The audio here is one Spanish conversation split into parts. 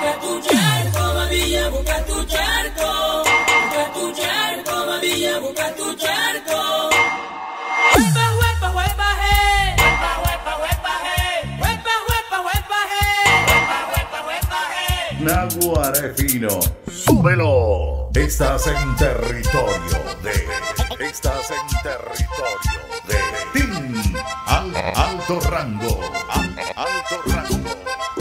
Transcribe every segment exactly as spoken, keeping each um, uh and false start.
busca tu charco, mamilla, busca tu charco. Busca tu charco, mamilla, busca tu charco. Huepa, huepa, huepa, hey. Huepa, huepa, huepa, hey. Huepa, huepa, huepa, hey. Huepa, huepa, huepa, hey. Naguará fino, súbelo. Estás en territorio de. Estás en territorio de. Team Al, Alto Rango. Al, alto Rango.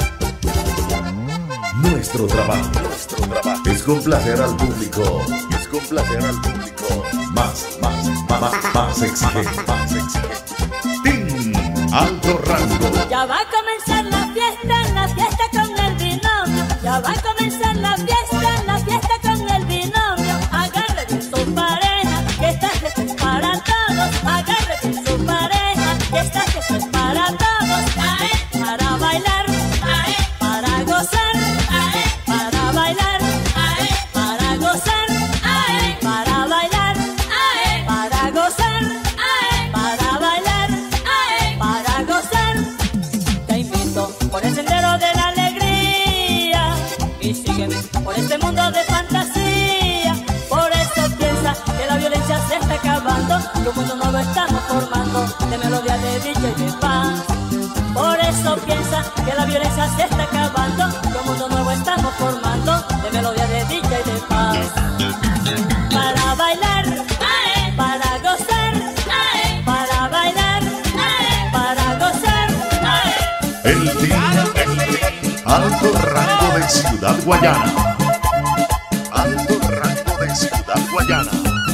Nuestro trabajo, nuestro trabajo es complacer al público. Es complacer al público. Más, más, más, más, más exigente, más exigente. Team Alto Rango. Ya va a comenzar la fiesta, la fiesta con el binomio. Ya va a comenzar la fiesta, la fiesta con el binomio. Agarre bien su pareja, que esta fiesta es para todos. Agarre bien su pareja, que esta fiesta es para todos. Ae, para bailar, ae, para gozar, ae, para bailar, ae, para gozar, ae, para bailar, ae, para gozar, ae, para bailar, ae, para gozar. Te invito por el sendero de la alegría y sígueme por este mundo de fantasía. Por eso piensa que la violencia se está acabando, que un mundo nuevo estamos formando de melodía, de dicha y de paz. Por eso piensa que la violencia se está acabando, que un mundo nuevo estamos formando de melodía, de dicha y de paz. Para bailar, ae, para gozar, ae, para bailar, ae, para gozar, ae. El Team, el Team Alto Rango de Ciudad Guayana. Alto Rango de Ciudad Guayana.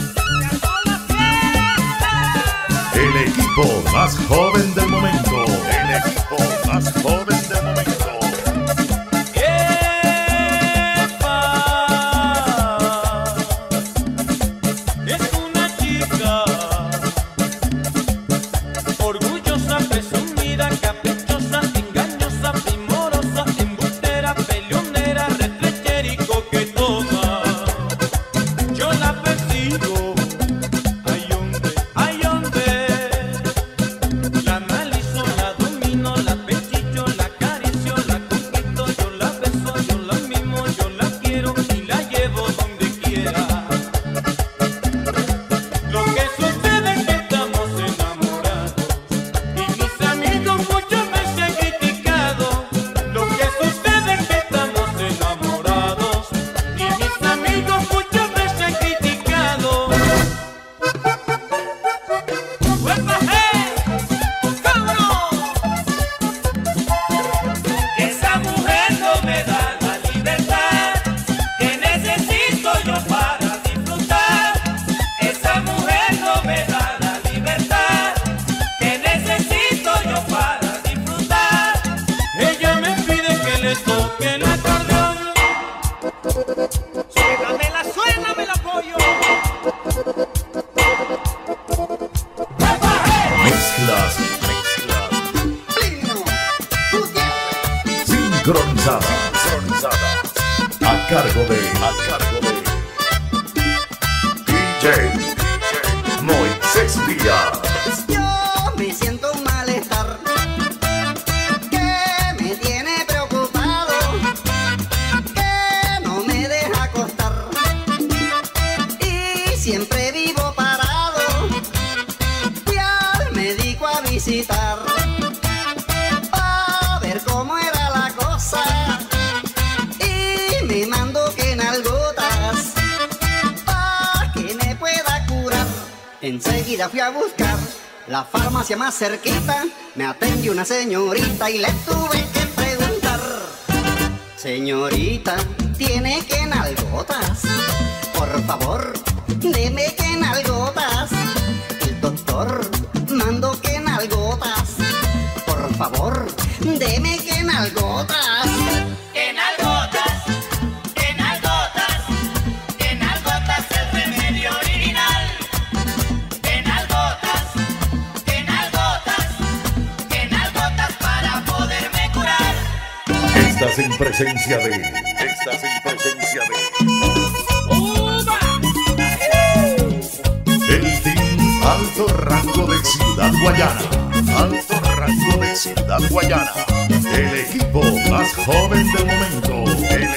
El equipo más joven del momento. El equipo más joven del momento. Es una chica orgullosa, presumida, caprichosa, engañosa, primorosa, embustera, peleonera, reflechera y coquetona. Yo la persigo, ay hombre, ay hombre. La analizo, la domino, la pechillo, la acaricio, la conquisto, yo la beso, yo la mimo, yo la quiero y la llevo donde quiera. Lo que sucede es que estamos enamorados y mis amigos muchas veces han criticado. Lo que sucede es que estamos enamorados y mis amigos muchas veces han criticado. ¡Huepa, hey! ¡Vámonos! Esa mujer no me da la libertad que necesito yo para disfrutar. Esa mujer no me da la libertad que necesito yo para disfrutar. Ella me pide que le toque el acordeón. Suénamela, suénamela, pollo. Mezclas, mezclas. Sincronizadas, sincronizadas. A cargo de, a cargo de D J, D J Moisés Díaz. Yo me siento un malestar que me tiene preocupado, que no me deja acostar y siempre vivo parado. Fui al médico a visitar a ver cómo era la cosa y me mandó que en algotas pa' que me pueda curar. Enseguida fui a buscar la farmacia más cerquita, me atendió una señorita y le tuve que preguntar: señorita, ¿tiene que nalgotas? Por favor, deme que nalgotas. El doctor mandó que nalgotas. Por favor, deme que nalgotas. Que nalgotas, que nalgotas, que nalgotas el remedio original. Que nalgotas, que nalgotas, que nalgotas para poderme curar. Estás en presencia de, estás en presencia de el Team Alto Rango de Ciudad Guayana. Alto Rango de Ciudad Guayana. El equipo más joven del momento. El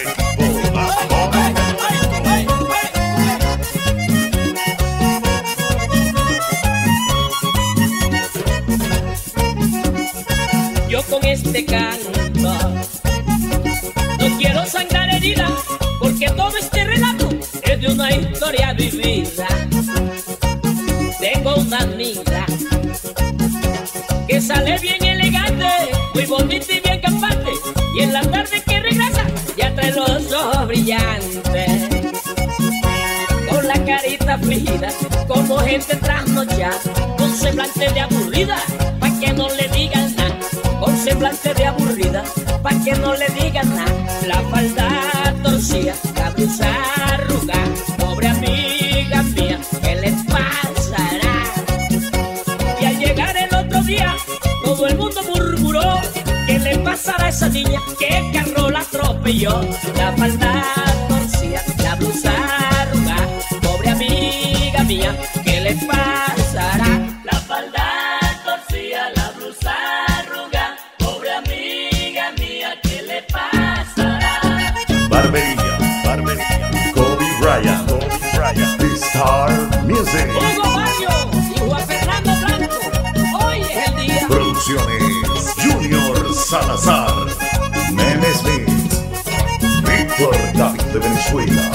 medida, porque todo este relato es de una historia vivida. Tengo una amiga que sale bien elegante, muy bonita y bien campante, y en la tarde que regresa ya trae los ojos brillantes, con la carita afligida como gente trasnochada, con semblante de aburrida pa' que no le digan nada, con semblante de aburrida pa' que no le digan nada. La falda torcida, la blusa arrugada, pobre amiga mía, ¿qué le pasará? Y al llegar el otro día todo el mundo murmuró, ¿qué le pasará a esa niña? ¿Qué carro la atropelló? La falda torcida, la blusa arrugada, pobre amiga mía, ¿qué le pasará? La falda torcida, la blusa arrugada, pobre amiga mía, ¿qué le pasará? Barbería, barbería. Kobe Bryant, Kobe Bryant. The Star Music. Hugo Mario y Juan Fernando Blanco, hoy es el día. Producciones Junior Salazar, Nene Smith, Víctor David de Venezuela.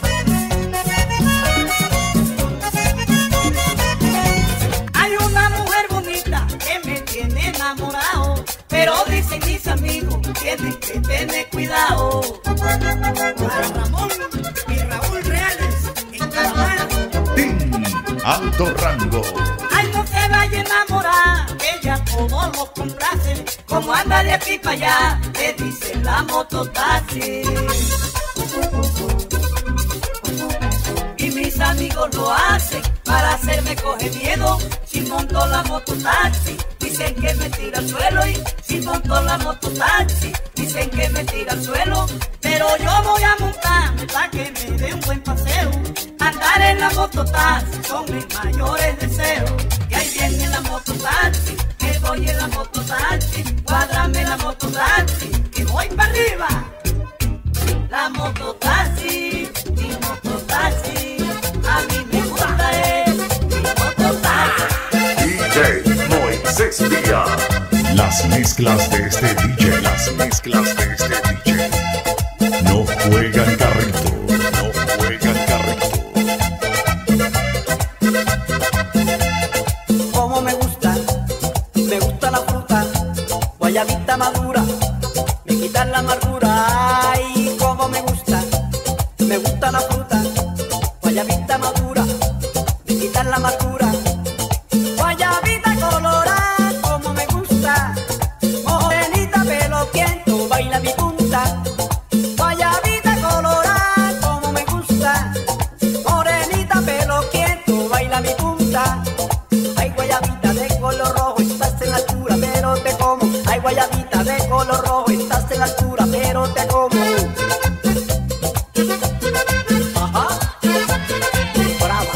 Hay una mujer bonita que me tiene enamorado, pero dicen mis amigos, tienen que tener cuidado. Para Ramón y Raúl Reales, en Carolina. Team Alto Rango. Ay, no se vaya a enamorar, ella todo lo complace. Como anda de aquí para allá, le dice la mototaxi. Y mis amigos lo hacen para hacerme coger miedo. Si monto la mototaxi, dicen que me tira al suelo. Y si monto la mototaxi, dicen que me tira al suelo. Pero yo voy a montarme para que me dé un buen paseo. Andar en la mototaxi son mis mayores deseos. Y ahí viene la mototaxi, me voy en la mototaxi. Cuádrame la mototaxi, que voy para arriba. La mototaxi, mi mototaxi, a mí me gusta es mi mototaxi. D J Moisés Díaz. Las mezclas de este D J, las mezclas de este D J. No juegan carrito, no juegan carrito. Como me gusta, me gusta la fruta, guayabita madura, me quitan la amargura. Ay, como me gusta, me gusta la fruta, guayabita madura, me quitan la amargura. Guayabita colorada, como me gusta, morenita pelo tiento, baila mi punta. Guayabita colorada, como me gusta, morenita pelo tiento, baila mi punta. Hay guayabita de color rojo, estás en la altura, pero te como. Hay guayabita de color rojo, estás en la altura, pero te como. Ajá, brava.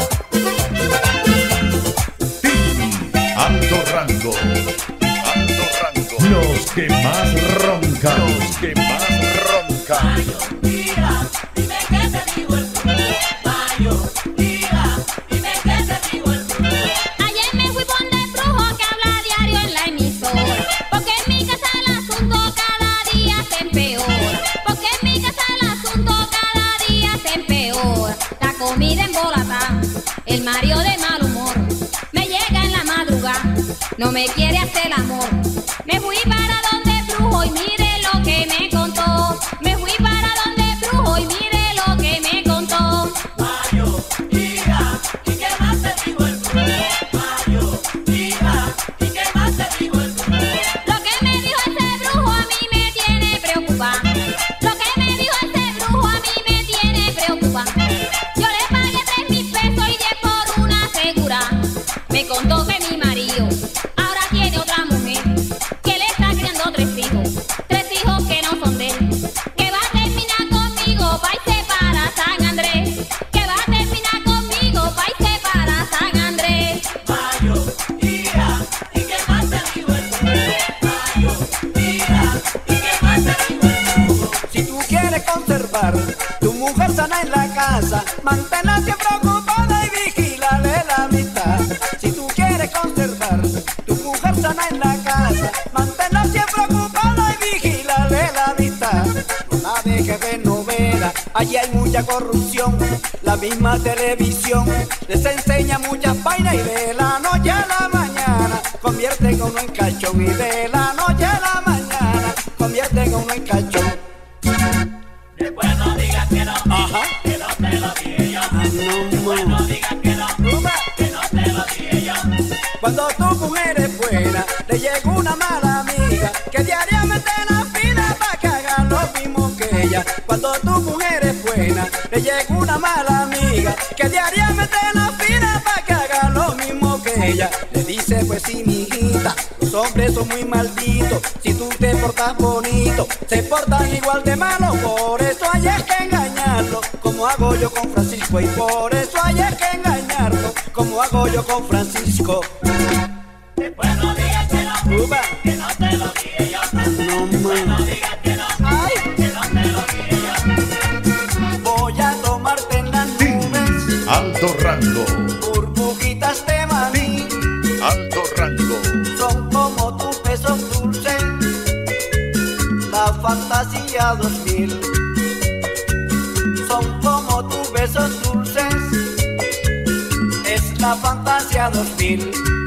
Team Alto Rango, Alto Rango. Los que más roncan, los que más roncan. Mira, dime qué te digo el Mayo, mira, dime qué te digo el Ayer me fui por de brujo que habla diario en la emisora, porque en mi casa el asunto cada día se empeora, porque en mi casa el asunto cada día se empeora. La comida embolatada, el marido de mal humor, me llega en la madrugada, no me quiere hacer el amor. Me fui para donde brujo y mire lo que me contó. Me fui para donde brujo y mire lo que me contó. Mayo, mira, ¿y qué más te digo el Mayo, mira, ¿y qué más te digo el Lo que me dijo ese brujo a mí me tiene preocupada. Lo que me dijo ese brujo a mí me tiene preocupada. Yo le pagué tres mil pesos y diez por una segura. Me contó que mi marido ahora tiene otra mujer, que le está criando tres hijos, tres hijos que no son de él, que va a terminar conmigo pa' irse para San Andrés, que va a terminar conmigo pa' irse para San Andrés. Mayo, mira, ¿y qué más te digo el Mayo, mira, ¿y qué más te digo el Si tú quieres conservar tu mujer sana en la casa, manténla siempre ocupada y vigílale la mitad. Si tú quieres conservar tu mujer sana en la casa, manténla siempre ocupada y vigílale la mitad. No la dejes ver novela. allí hay mucha corrupción. La misma televisión les enseña muchas vainas y de la noche a la mañana convierten a uno en cachón. Y de la noche a la mañana convierten a uno en cachón. Después no digas que no, Ajá. que no te lo dije yo. Ah, no, Después no digas que no, que no te lo dije yo. Cuando tu mujer es buena, le llega una mala amiga que diariamente la fila para que haga lo mismo que ella. Cuando tu mujer es buena, le llega una mala amiga que diariamente la fila para que haga lo mismo que ella. Le dice, pues sí, mijita, los hombres son muy malditos. Si tú te portas bonito, se portan igual de malo. Por eso hay que engañarlo, como hago yo con Francisco. Y por eso hay que engañarlo, como hago yo con Francisco. Después no digas que no, Uba. que no te lo dije yo. No, Después no man. digas que no, Ay. que no te lo dije yo. Voy a tomarte en las nubes, Alto rango, burbujitas de maní, alto rango, son como tus besos dulces, la fantasía dos mil. Son como tus besos dulces, es la fantasía dos mil.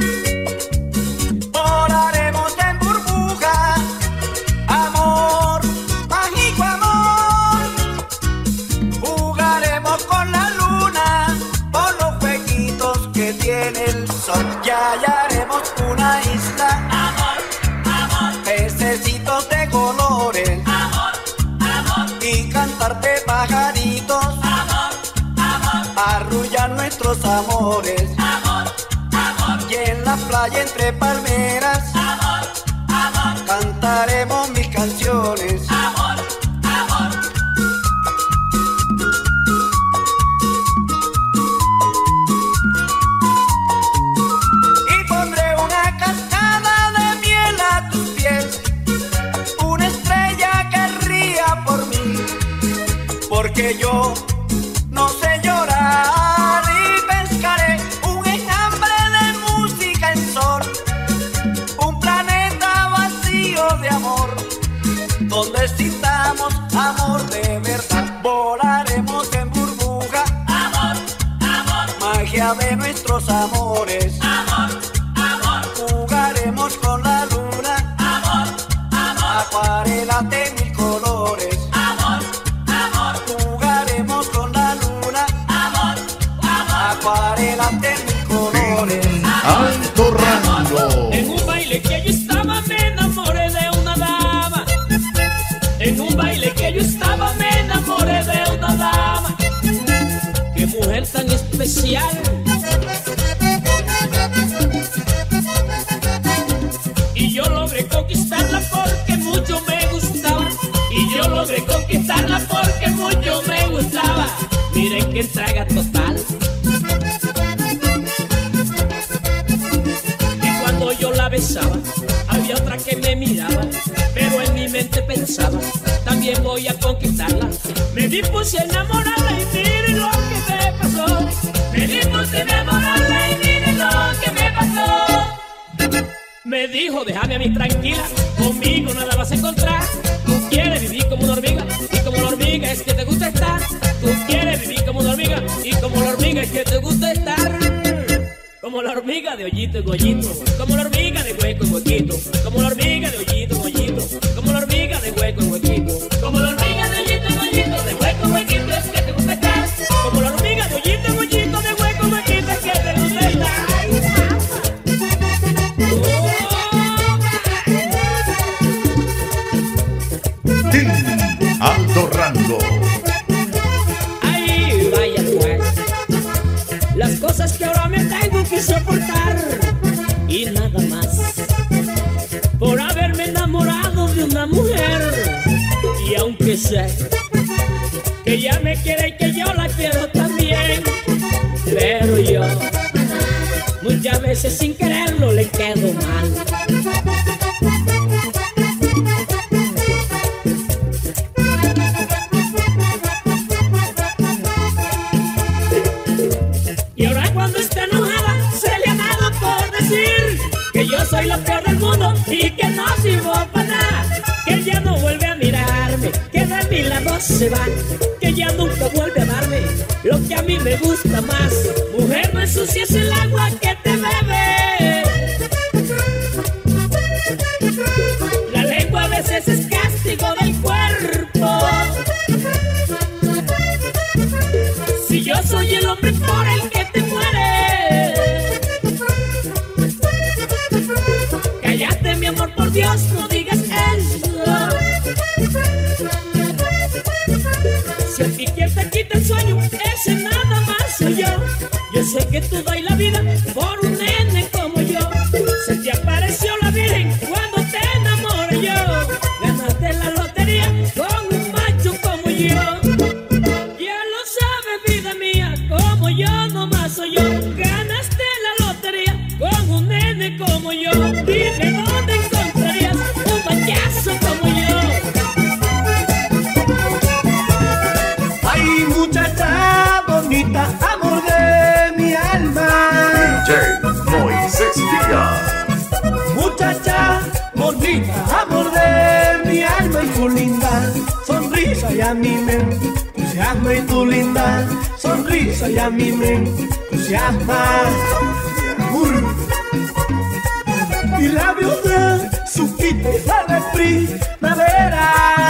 Volaremos en burbuja, amor, mágico amor. Jugaremos con la luna por los jueguitos que tiene el sol. Ya hallaremos una isla, Amor, amor, pececitos de colores amor, amor, y cantarte pajaritos, amor, amor, arrullar nuestros amores. amor, amor, Y en la playa entre palmeras amor, amor, cantaremos mis canciones. amor, amor. Y pondré una cascada de miel a tus pies, una estrella que ría por mí, porque yo no sé llorar. Y pescaré un enjambre de música en sol, un planeta vacío de amor, donde sintamos amor de verdad. Volaremos en burbuja, Amor, amor, magia de nuestros amores. amor, amor, Jugaremos con la luna, amor, amor, acuarela de mil colores. amor, amor, Jugaremos con la luna, amor, amor. acuarela de mil colores. alto rango, En un baile que yo estaba me enamoré de una dama. En un baile que yo estaba me enamoré de una dama. Qué mujer tan especial. Y yo logré conquistarla porque mucho me gustaba. Y yo logré conquistarla porque mucho me gustaba. Miren qué traga total. Y cuando yo la besaba, había otra que me miraba, pero en mi mente pensaba, también voy a conquistarla. Me dispuse a enamorarla y miren lo que me pasó. Me dispuse a enamorarla y miren lo que me pasó. Me dijo, déjame a mí tranquila, conmigo nada vas a encontrar. Tú quieres vivir como una hormiga, y como la hormiga es que te gusta estar. Tú quieres vivir como una hormiga, y como la hormiga es que te gusta estar. Como la hormiga de hoyito en hoyito, como la hormiga de hueco en huequito, como la hormiga de hoyito en hoyito, como la hormiga de hueco en huequito, como la hormiga de hoyito en hoyito, de hueco en huequito es que te gusta estar. Como la hormiga de hoyito en hoyito, de hueco en huequito es que te gusta estar. Team alto rango, Ay, vaya pues, las cosas que ahora me tengo que soportar y nada más por haberme enamorado de una mujer. Y aunque sé que ella me quiere y que yo la quiero también, pero yo muchas veces sin quererlo le quedo mal. Y ahora cuando está enojada se le ha dado por decir que yo soy lo peor del mundo y que no sirvo para nada, que ella no vuelve a mirarme, que de mi lado las dos se va, que ya nunca vuelve a darme lo que a mí me gusta más. Mujer, no ensucies el agua que te bebe. La lengua a veces es castigo del cuerpo. Si yo soy el hombre por el que te mueres, cállate mi amor, por Dios, no digas eso. Si a ti quien te quita el sueño, ese nada más soy yo. Yo sé que tú das la vida por un nene como yo. Se te apareció la virgen cuando te enamoré yo. Ganaste la lotería con un macho como yo. Ya lo sabes, vida mía, como yo nomás soy yo. Ganaste la lotería con un nene como yo. Dime dónde encontrarías un payaso como yo. Ay, muchacha bonita, amor de mi alma. D J Moisés Díaz. Muchacha bonita, amor de mi alma, y tu linda sonrisa y a mí me entusiasma, y tu linda sonrisa y a mí me entusiasma. Y labios de suquita y flor de primavera.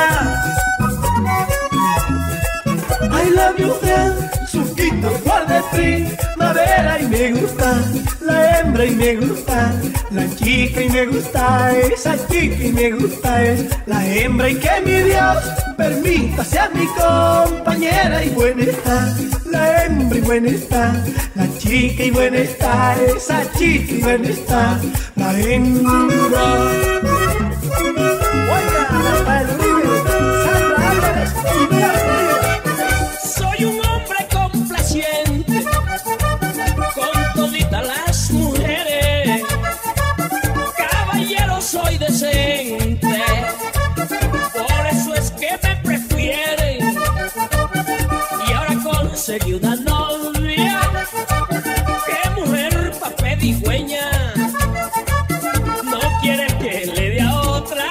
Ay, labios de suquita y flor de primavera. Y me gusta la hembra y me gusta la chica y me gusta esa chica y me gusta es la hembra, y que mi Dios permita sea mi compañera. Y buena está la hembra y buena está la chica y buena está esa chica y buena está la hembra. Oiga, Rafael Uribe, Sandra Álvarez y Miguel Uribe. Soy un hombre complaciente con toditas las mujeres. Caballero, soy decente, por eso es que me prefieren. Y ahora conseguí una novia, que mujer pa' pedigüeña. No quiere que le dé a otra,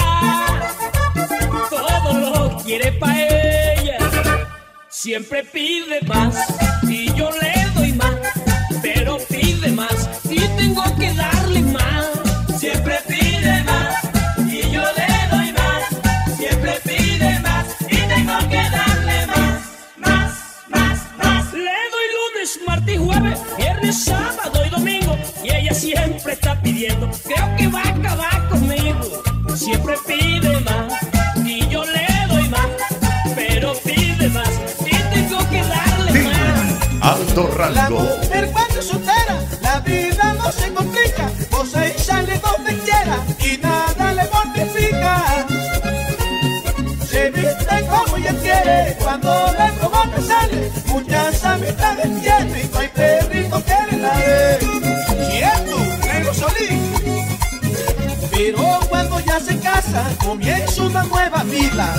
todo lo quiere pa' ella. Siempre pide más y yo le doy más, pero pide más y tengo que darle más. Siempre pide más y yo le doy más. Siempre pide más y tengo que darle más, más, más, más. Le doy lunes, martes y jueves, viernes, sábado y domingo, y ella siempre está pidiendo, creo que va a acabar conmigo. Siempre pide más y yo le doy más, pero pide más y tengo que darle más. Alto La rango. mujer cuando es soltera, la vida no se complica, goza y sale donde quiera y nada le mortifica. Se viste como ella quiere, cuando le provoca sale, muchas amistades tiene y no hay perrito que la dé. Cierto, Negro Solís. Pero cuando ya se casa, comienza una nueva vida.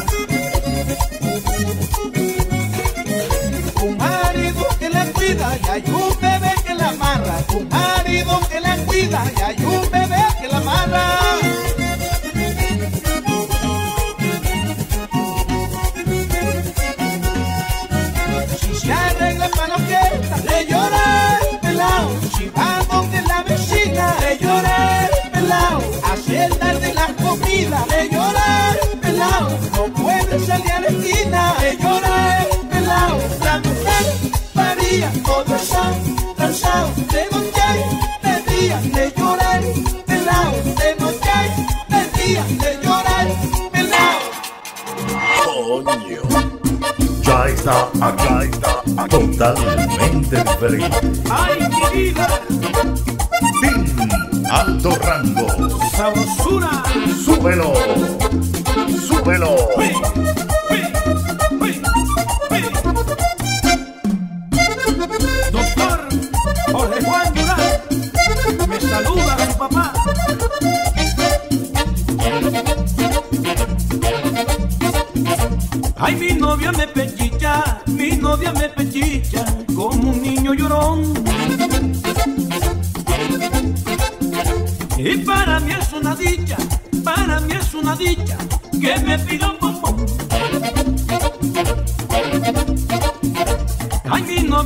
Un marido que la cuida y hay un bebé que la amarra. Un marido que la cuida y hay un bebé que la amarra. Si se arregla para la fiesta, le llora el pelao. Si va donde la vecina, le llora el pelao. Hace el tarde la comida, le llora el pelao. No puede salir a la esquina, le llora el pelao. La mujer varía, todo está cansado. De noche, de día, le llora el pelao. De noche, de día, le llora el pelao. Coño. Ya está acá, está acá. Totalmente diferente. Ay, mi vida, Team Alto rango. sabrosura. Súbelo. Súbelo. Uy, uy, uy, uy. Doctor Jorge Juan Durán, me saluda su papá. Ay, mi novia me pechicha, mi novia me pechicha, como un niño llorón. Y para mí es una dicha, para mí es una dicha, que me pida un bombón.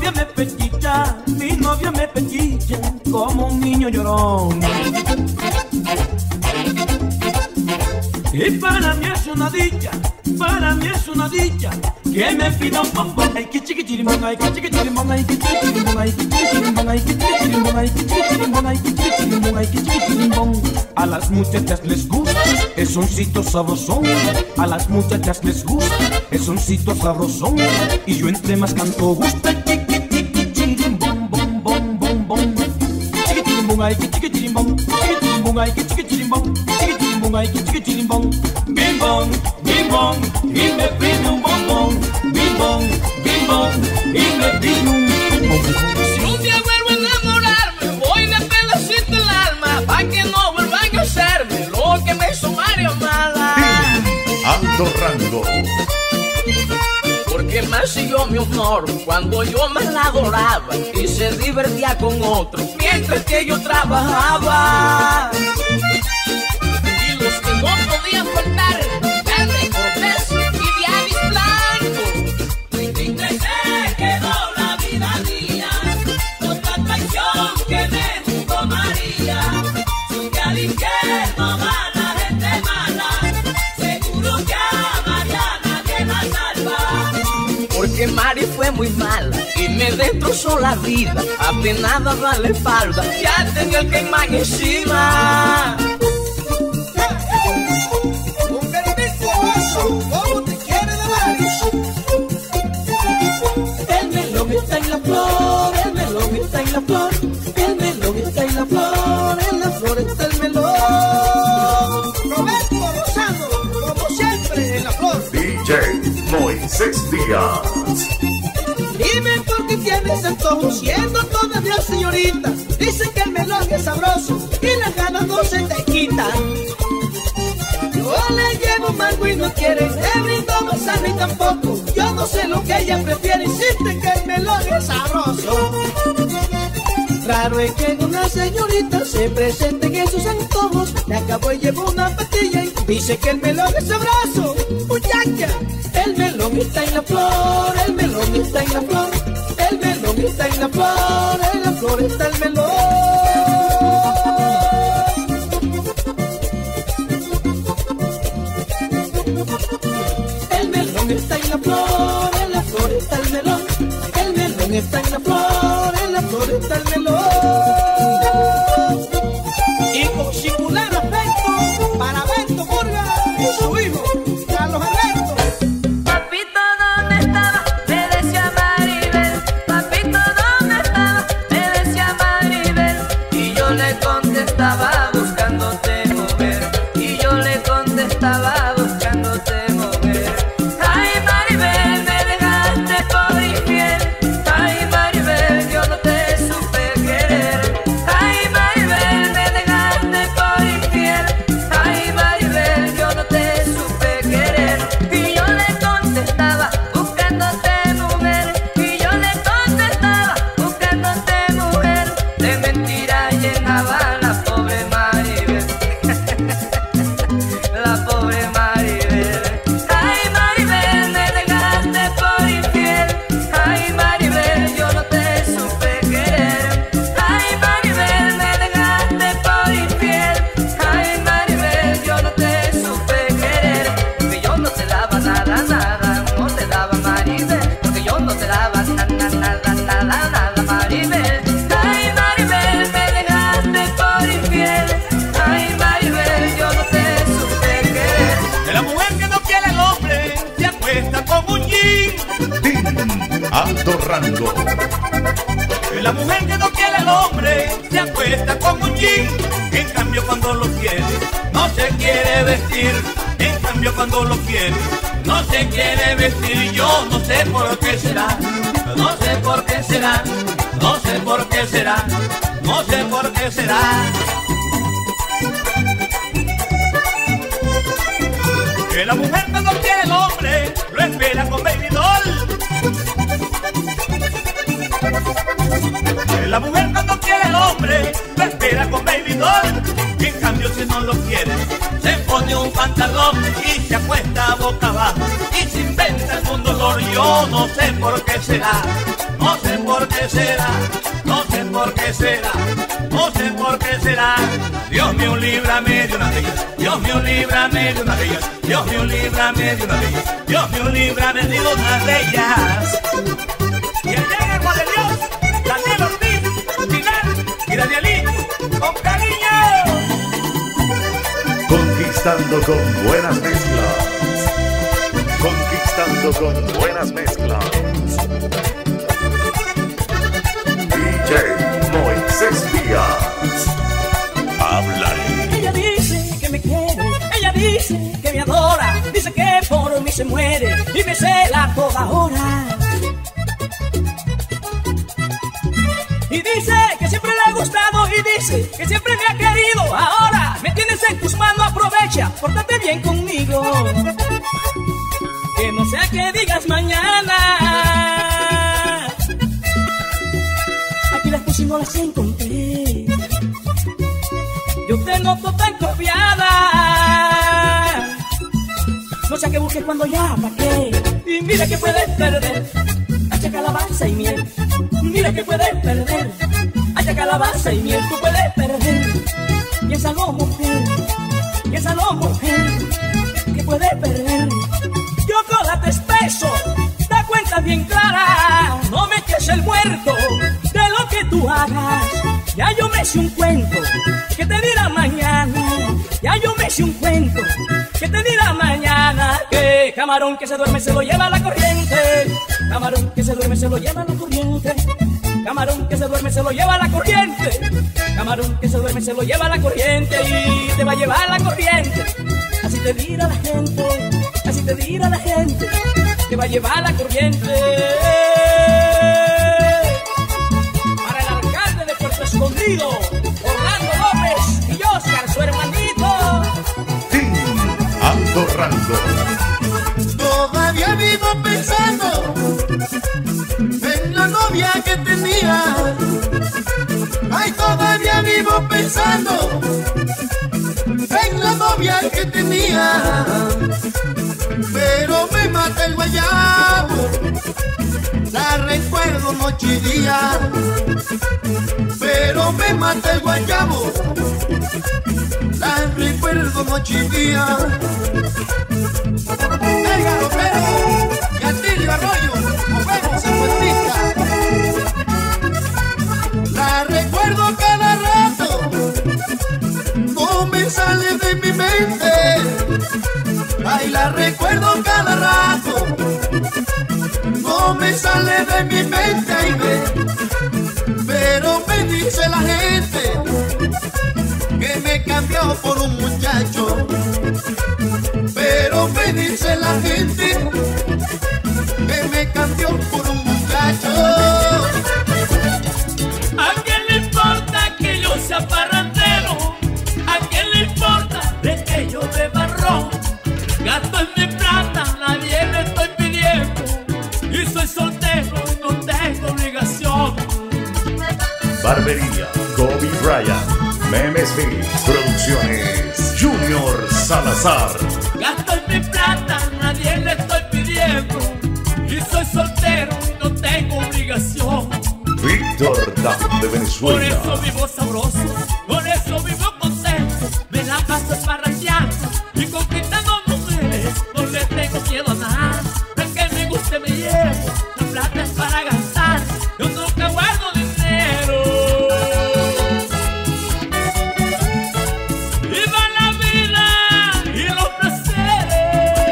novia me pechicha, mi novia me pechicha como un niño llorón. Y para mí es una dicha, para mí es una dicha que me pida un bombón. Ay, que chiquitirimbón, ay, que chiquitirimbón, ay, que chiquitirimbón, ay, que chiquitirimbón, ay, que chiquitirimbón, ay, que chiquitirimbón, ay, que chiquitirimbón, ay, que chiquitirimbón. A las muchachas les gusta, es soncito sabrosón. A las muchachas les gusta, es soncito sabrosón. Y yo entre más canto gusta, chiquitirimbón, bom, bom, bom, bom. Chiquitirimbón, ay, que chiquitirimbón, chiquitirimbón, ay, que chiquitirimbón, chiquitirimbón, ay, que chiquitirimbón. Bim bom, bim bom, y me pide un bombón. Bim bom, bim bom, y me pide un bombón. Si un día vuelvo a enamorarme, voy de pedacito el alma, pa' que no vuelvan a hacerme lo que me hizo Mario Mala. Alto rango. Porque me siguió mi honor cuando yo me la adoraba y se divertía con otro mientras que yo trabajaba. Y los que no podían faltar, Carmen Cortés y Dianis Blanco. Y que se quedó la vida mía por la traición que me jugó María. Sube al infierno va la gente mala, seguro que a María nadie la salva. Porque Mari fue muy mala y me destrozó la vida. Apenada vale falda, ya tenía el caimán encima. Un permiso, ¿cómo te quiere de Maris? El melón está en la flor, el melón está en la flor, el melón está en la flor, en la flor está el melón. Roberto Rosado, como siempre en la flor. D J Moisés Díaz. Dime por qué tienes antojo siendo todavía señorita. Dicen que el melón es sabroso y las ganas no se te quitan. Yo le llevo mango y no quiere, le brindo manzana y tampoco. Yo no sé lo que ella prefiere, insiste que el melón es sabroso. Raro es que una señorita se presente en esos antojos. Me acabo y llevo una pastilla y dice que el melón es sabroso. Muchacha, el melón está en la flor, el melón está en la flor, el melón está en la flor, en la flor está el melón. El melón está en la flor, en la flor está el melón. El melón está en la flor, en la flor está el melón. Y con singular afecto para Beto Murga y su hijo, Carlos Alberto. Papito, ¿dónde estaba? Me decía Maribel. Papito, ¿dónde estaba? Me decía Maribel. Y yo le contestaba buscándote mujer. Y yo le contestaba buscándote mujer. Ay, Maribel, me dejaste por infiel. Ay, Maribel, yo no te supe querer. Ay, Maribel, me dejaste por infiel. Ay, Maribel, yo no te supe querer. Y yo le contestaba buscándote mujer. Y yo le contestaba buscándote mujer. De mentira llenaba la pobre Maribel. La pobre Maribel. Ay, Maribel, me dejaste por infiel. Ay, Maribel, yo no te supe querer. Ay, Maribel, me dejaste por infiel. Ay, Maribel, yo no te supe querer. Porque yo no te daba nada, nada, no te daba Maribel. Porque yo no te daba nada, nada, nada, nada, Maribel. Ay, Maribel, me dejaste por infiel. Ay, Maribel, yo no te supe querer. De la mujer que no quiere el hombre se acuesta con un jean. Team Alto rango. De la mujer que no quiere el hombre se acuesta con un jean. En cambio cuando lo quiere no se quiere vestir. En cambio cuando lo quiere no se quiere vestir. Yo no sé por qué será, no sé por qué será, no sé por qué será, no sé por qué será. Que la mujer cuando quiere el hombre lo espera con baby doll. Que la mujer cuando quiere el hombre lo espera con baby doll. Y en cambio si no lo quiere se pone un pantalón y se acuesta boca abajo y se inventa un dolor. Yo no sé por qué será, no sé por será, no sé por qué será, no sé por qué será. Dios mío, líbrame de una de ellas, Dios mío, líbrame de una de ellas, Dios mío, líbrame de una de ellas, Dios mío, líbrame de una de ellas. Y el negro Juan de Dios, Daniel Ortiz, Pinar y Danielito, con cariño. Conquistando con buenas mezclas. Conquistando con buenas mezclas. D J Moisés Díaz. Háblale. Ella dice que me quiere, ella dice que me adora, dice que por mí se muere y me cela a toda hora. Y dice que siempre le ha gustado y dice que siempre me ha querido. Ahora me tienes en tus manos, aprovecha, pórtate bien conmigo. Que no sea que digas mañana. Aquí las puse y no las encontré. Yo te noto tan confiada. No sea que busques cuando ya pa' qué. Y mira que puedes perder. Hacha calabaza y miel. Mira que puedes perder. Hacha calabaza y miel. Tú puedes perder. Piénsalo, mujer. Piénsalo, mujer. Que puedes perder. Chocolate espeso, da cuenta bien clara. No me eches el muerto de lo que tú hagas. Ya yo me hice un cuento que te dirá mañana. Ya yo me hice un cuento que te dirá mañana. Que camarón que se duerme se lo lleva la corriente. Camarón que se duerme se lo lleva la corriente. Camarón que se duerme se lo lleva la corriente. Camarón que se duerme se lo lleva la corriente. Y te va a llevar la corriente. Así te dirá la gente. Así te dirá la gente. Te va a llevar la corriente. Para el alcalde de Puerto Escondido, Orlando López y Oscar, su hermanito. Team Alto Rango. Todavía vivo pensando en la novia que tenía. Ay, todavía vivo pensando en la novia que tenía. Pero me mata el guayabo, la recuerdo noche y día. Pero me mata el guayabo, la recuerdo noche y día. Edgar Otero y Atilio Arroyo, nos vemos en Buenavista. La recuerdo cada rato, no me sale de mi mente. Ay, la recuerdo cada rato, no me sale de mi mente. Ay, ve, pero me dice la gente que me cambió por un muchacho. Pero me dice la gente que me cambió por un muchacho. ¿A quién le importa que yo sea parrandero? ¿A quién le importa de que yo beba ron? Gasto en mi plata, nadie le estoy pidiendo. Y soy soltero y no tengo obligación. Barbería Kobe Bryant. Memes Mix Producciones. Junior Salazar. Gasto en mi plata, nadie le estoy pidiendo. Y soy soltero y no tengo obligación. Víctor Dam de Por Venezuela. eso vivo sabroso, por eso vivo contento. Me la paso parrandeando y conquistando mujeres. No le tengo miedo a nada, el que me guste me llevo. La plata es para gastar, yo nunca guardo dinero. Viva la vida y los placeres.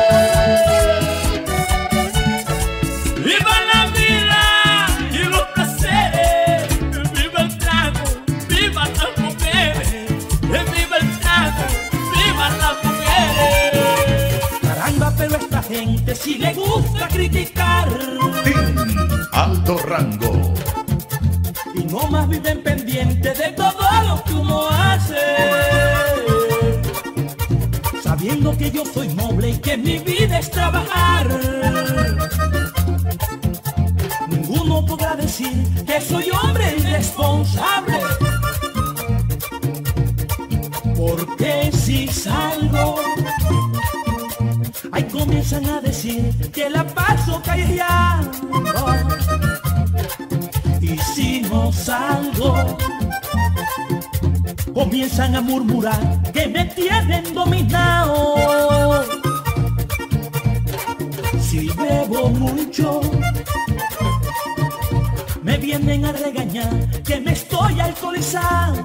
Viva la vida y los placeres. Viva el trago, viva las mujeres. Viva el trago, viva las mujeres. Caramba, pero esta gente sí le gusta criticar. Team Alto Rango. Y no más viven pendientes de todo lo que uno hace. Sabiendo que yo soy noble y que mi vida es trabajar. Ninguno podrá decir que soy hombre irresponsable. Porque si salgo, ahí comienzan a decir que la paso callando. salgo, comienzan a murmurar que me tienen dominado. Si bebo mucho, me vienen a regañar que me estoy alcoholizando.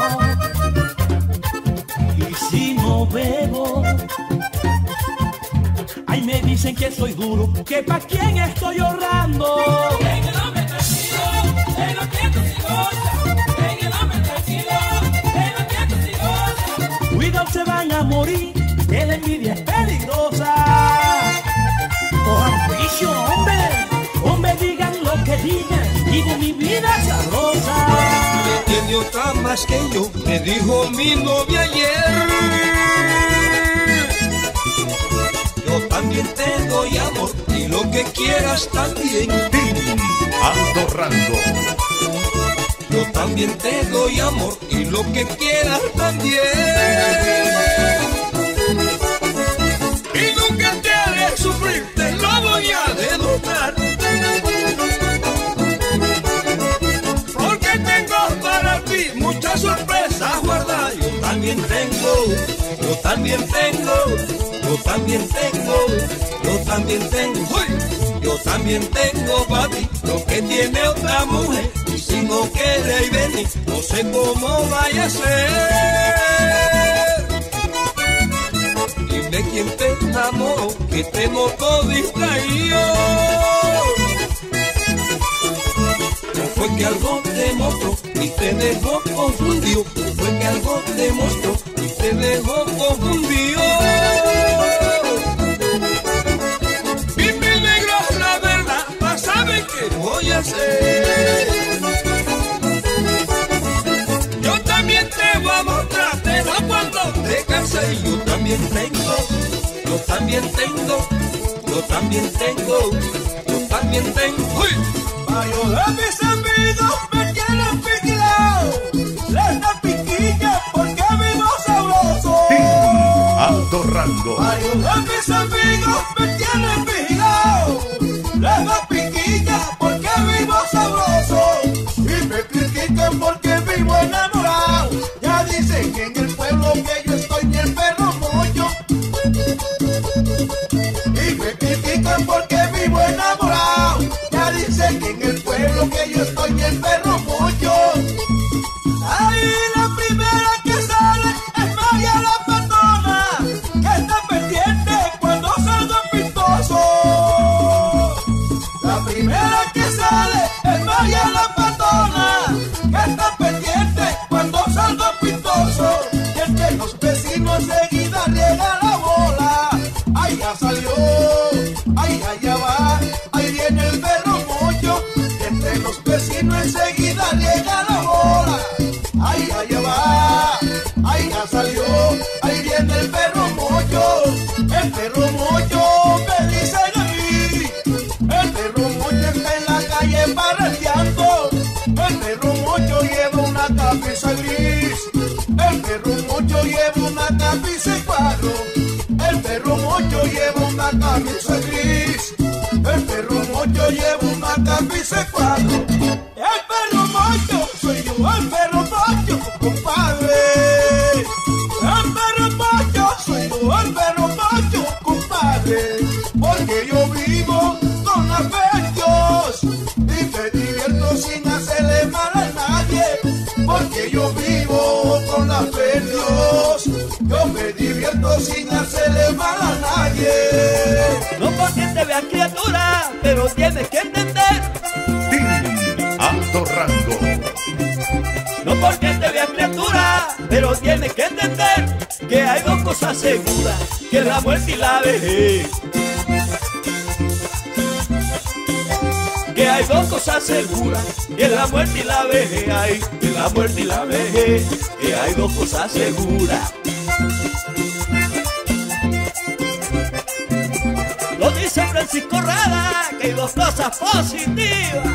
Y si no bebo, ahí me dicen que soy duro, que pa' quién estoy ahorrando. En el hombre tranquilo, en los tiempos y goza. En el hombre tranquilo, en los tiempos y goza. Cuidado, se van a morir, que la envidia es peligrosa. Cojan juicio, hombre, hombre, digan lo que digan, digo mi vida sabrosa. Me tiene otra más que yo, me dijo mi novia ayer. Yo también te doy amor y lo que quieras también. Alto Rango. Yo también te doy amor y lo que quieras también. Y nunca te haré sufrir, te lo voy a demostrar. Porque tengo para ti muchas sorpresas guardadas. Yo también tengo, yo también tengo, yo también tengo, yo también tengo, yo también tengo para ti lo que tiene otra mujer. Y si no quieres venir, no sé cómo vaya a ser. Dime quién te enamoró, que te notó distraído. No fue que algo te mostró y te dejó confundido. No fue que algo te mostró y te dejó confundido. Y mi negro, la verdad, para saber qué voy a hacer. Yo también te voy a mostrar, pero cuando te cansé. Yo también tengo, yo también tengo, yo también tengo, yo también tengo. ¡Uy! Varios de mis amigos me tienen vigilado. Les da piquilla porque vivo sabroso. Alto Rango. Varios de mis amigos me tienen vigilado. Les da piquilla porque vivo sabroso. Y me critican porque vivo enamorado. Ya dicen que en el pueblo que yo estoy ni el perro mollo. Y me critican porque vivo enamorado. Ya dicen que en el pueblo que yo estoy ni el perro mollo. Ahí la primera que sale es María la Patona, que está pendiente cuando salgo pistoso. La primera que sale es María la Patona, que está pendiente cuando salgo pistoso. Y es que los vecinos enseguida riega la bola. Ahí ya salió, ahí allá va, ahí viene el perro mollo. Y entre los vecinos enseguida riega la bola. Ahí allá va, ahí ya salió, ahí viene el perro mollo. El perro mollo me dice a mí. El perro mollo está en la calle parrandeando. El perro mollo lleva una camisa gris. El perro mollo lleva una camisa de cuadro. El perro mollo lleva una camisa gris. El perro mollo lleva una camisa de cuadro. El perro mollo soy yo, el perro mollo, compadre. El perro mollo soy yo, el perro mollo, compadre. Porque yo vivo con la fe en Dios y me divierto sin hacerle mal a nadie. Porque yo vivo con la fe en Dios, yo me divierto sin hacerle mal a nadie. No porque te veas criatura, pero tienes que entender. Alto Rango. No porque te veas criatura, pero tienes que entender que hay dos cosas seguras, que es la muerte y la vejez. Que hay dos cosas seguras, que es la muerte y la vejez. Hay que la muerte y la vejez, que hay dos cosas seguras. Lo dice Francisco Rada, que hay dos cosas positivas.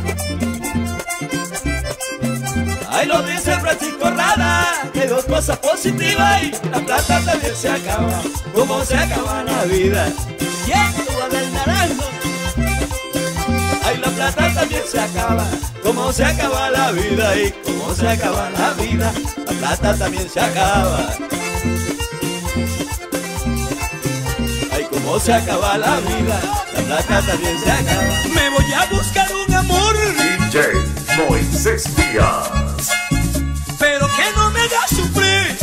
Ahí lo dice Francisco Rada, que hay dos cosas positivas. Y la plata también se acaba, como se acaba la vida. Y el tubo del naranjo, ahí la plata también también se acaba, como se acaba la vida y como se acaba la vida, la plata también se acaba. Ay, como se acaba la vida, la plata también se acaba. Me voy a buscar un amor, D J Moisés Díaz, pero que no me haga sufrir.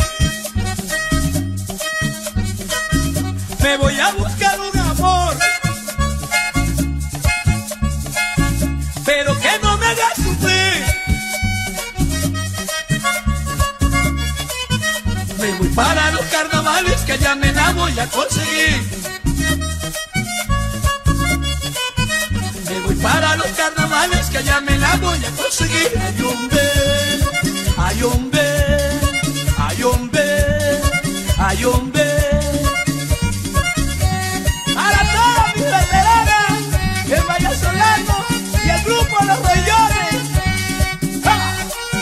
Me voy a buscar un amor, pero que no me haga sufrir. Me voy para los carnavales que allá me la voy a conseguir. Me voy para los carnavales que allá me la voy a conseguir. Ay, hombre, ay, hombre, ay, hombre, ay, hombre. Para todas mis veteranas, el Vallesolano y el grupo Los Rayones. ¡Ja!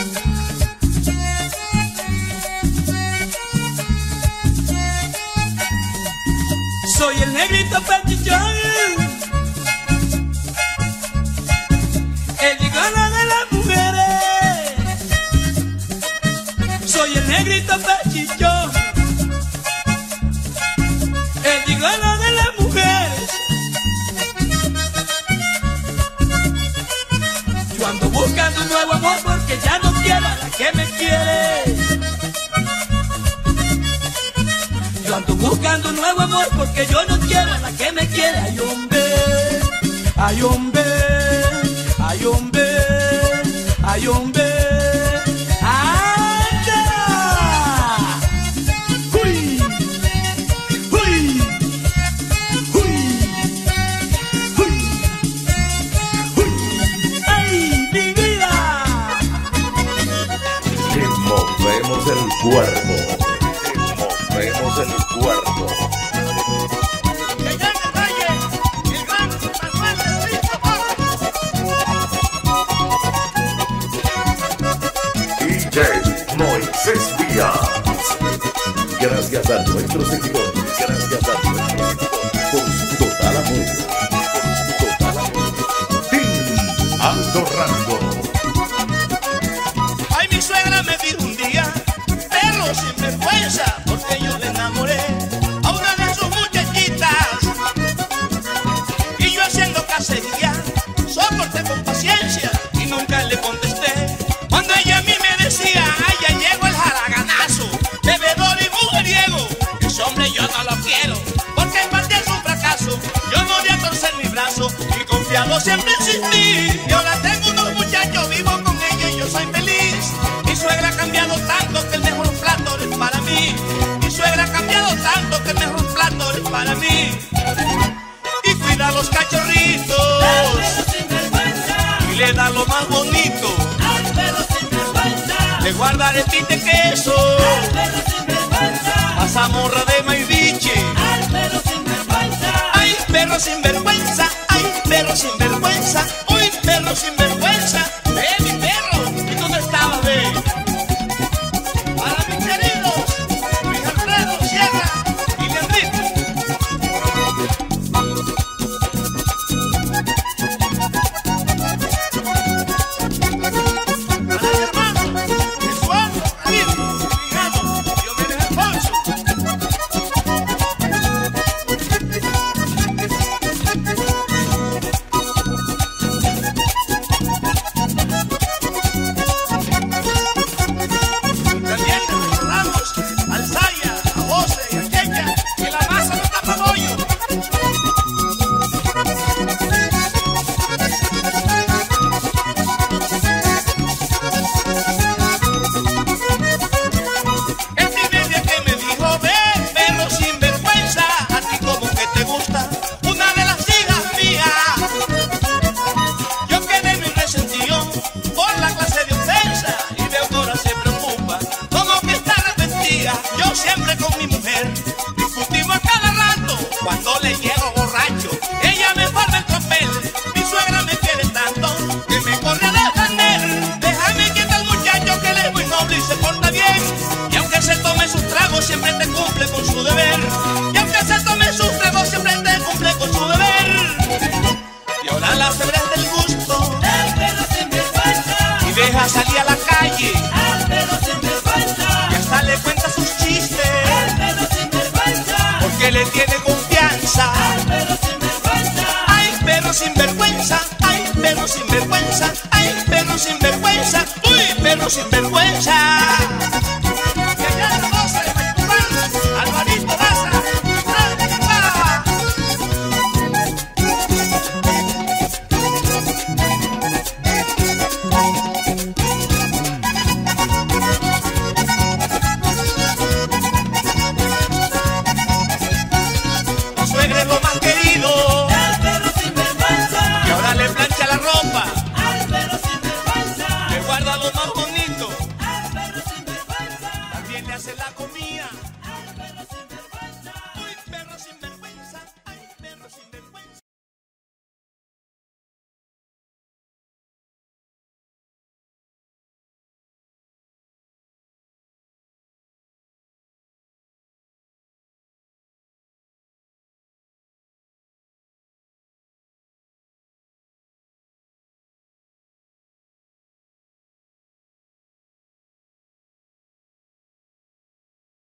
Soy el negrito pechichón, el iguana de las mujeres. Soy el negrito pechichón, el iguana de las mujeres. Yo ando buscando un nuevo amor porque ya no quiero a la que me quiere. Yo ando buscando un nuevo amor porque yo no quiero a la que me quiere. Ay, hombre, ay, hombre, ay, hombre, ay, hombre. ¡Anda! ¡Uy! ¡Uy! ¡Uy! ¡Uy! ¡Uy! ¡Ay, mi vida! te movemos el cuerpo, te movemos el cuerpo. D J Moisés Díaz. Gracias a nuestros seguidores, gracias a nuestros seguidores por su total amor, por su total amor. Team Alto Rango. Ay, mi suegra me dijo un día, perro sin vergüenza, porque yo le enamoré a una de sus muchachitas. Y yo haciendo cacería, soporté con paciencia y nunca le contesté. Cuando ella a mí me decía, ay, ya llegó el jaraganazo, bebedor y mujeriego, ese hombre yo no lo quiero, porque en parte es un fracaso. Yo no voy a torcer mi brazo y confiado siempre insistí. Y ahora tengo unos muchachos, vivo con ella y yo soy feliz. Mi suegra ha cambiado tanto que el mejor plato es para mí. Mi suegra ha cambiado tanto que el mejor plato es para mí. Y cuida a los cachorritos y le da lo más bonito. Le guarda aretita de queso, mazamorra de maiviche. Ay, perro sin vergüenza, ay, perro sin vergüenza, uy, perro sin vergüenza. Ve, mi perro, ¿y dónde estabas, ve? Para mis queridos, Luis Alfredo Sierra y Leandrito. Para mi hermano, Jesús, David, mi hijano, Diomedes Alfonso. le tiene confianza.